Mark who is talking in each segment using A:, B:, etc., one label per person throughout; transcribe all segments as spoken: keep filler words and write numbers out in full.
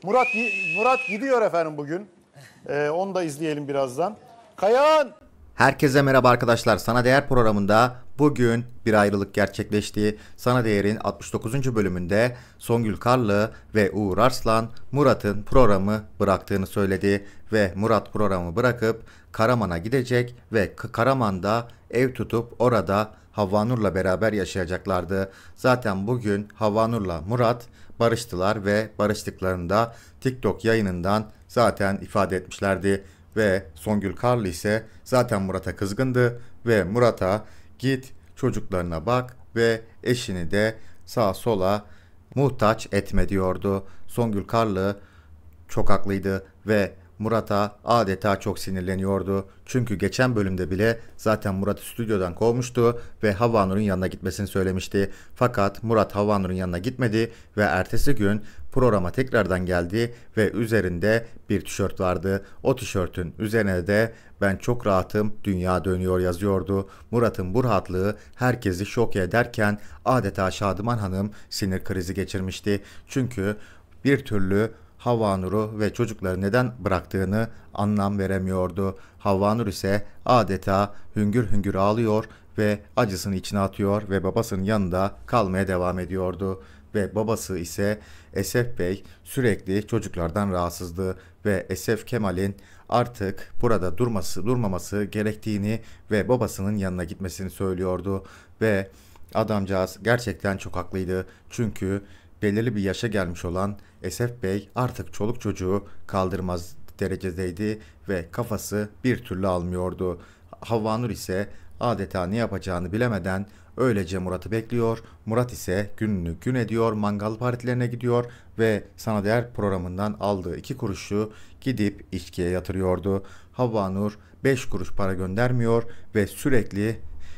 A: Murat Murat gidiyor efendim bugün. Ee, onu da izleyelim birazdan. Kayahan!
B: Herkese merhaba arkadaşlar. Sana Değer programında bugün bir ayrılık gerçekleşti. Sana Değer'in altmış dokuzuncu bölümünde Songül Karlı ve Uğur Arslan Murat'ın programı bıraktığını söyledi ve Murat programı bırakıp Karaman'a gidecek ve Karaman'da ev tutup orada Havva Nur'la beraber yaşayacaklardı. Zaten bugün Havva Nur'la Murat barıştılar ve barıştıklarında TikTok yayınından zaten ifade etmişlerdi. Ve Songül Karlı ise zaten Murat'a kızgındı ve Murat'a git çocuklarına bak ve eşini de sağa sola muhtaç etme diyordu. Songül Karlı çok haklıydı ve Murat'a adeta çok sinirleniyordu. Çünkü geçen bölümde bile zaten Murat'ı stüdyodan kovmuştu ve Havva Nur'un yanına gitmesini söylemişti. Fakat Murat Havva Nur'un yanına gitmedi ve ertesi gün programa tekrardan geldi ve üzerinde bir tişört vardı. O tişörtün üzerine de "Ben çok rahatım, dünya dönüyor" yazıyordu. Murat'ın bu rahatlığı herkesi şok ederken adeta Şadıman Hanım sinir krizi geçirmişti. Çünkü bir türlü Havva Nur'u ve çocukları neden bıraktığını anlam veremiyordu. Havva Nur ise adeta hüngür hüngür ağlıyor ve acısını içine atıyor ve babasının yanında kalmaya devam ediyordu. Ve babası ise Esef Bey sürekli çocuklardan rahatsızdı ve Esef Kemal'in artık burada durması durmaması gerektiğini ve babasının yanına gitmesini söylüyordu. Ve adamcağız gerçekten çok haklıydı. Çünkü belirli bir yaşa gelmiş olan Esef Bey artık çoluk çocuğu kaldırmaz derecedeydi ve kafası bir türlü almıyordu. Havva Nur ise adeta ne yapacağını bilemeden öylece Murat'ı bekliyor. Murat ise gününü gün ediyor, mangal partilerine gidiyor ve Sana Değer programından aldığı iki kuruşu gidip içkiye yatırıyordu. Havva Nur beş kuruş para göndermiyor ve sürekli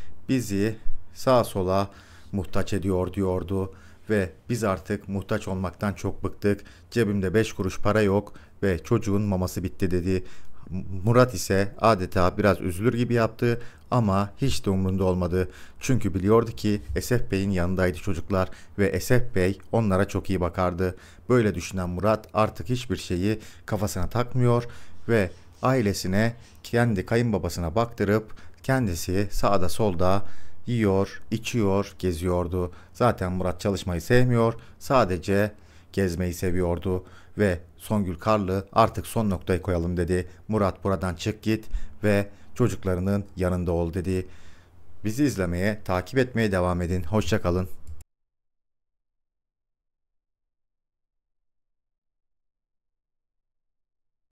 B: bizi sağa sola muhtaç ediyor diyordu. Ve biz artık muhtaç olmaktan çok bıktık. Cebimde beş kuruş para yok ve çocuğun maması bitti dedi. Murat ise adeta biraz üzülür gibi yaptı ama hiç de umrunda olmadı. Çünkü biliyordu ki Esef Bey'in yanındaydı çocuklar ve Esef Bey onlara çok iyi bakardı. Böyle düşünen Murat artık hiçbir şeyi kafasına takmıyor ve ailesine, kendi kayınbabasına baktırıp kendisi sağda solda yiyor, içiyor, geziyordu. Zaten Murat çalışmayı sevmiyor, sadece gezmeyi seviyordu. Ve Songül Karlı artık son noktayı koyalım dedi. Murat buradan çık git ve çocuklarının yanında ol dedi. Bizi izlemeye, takip etmeye devam edin. Hoşça kalın.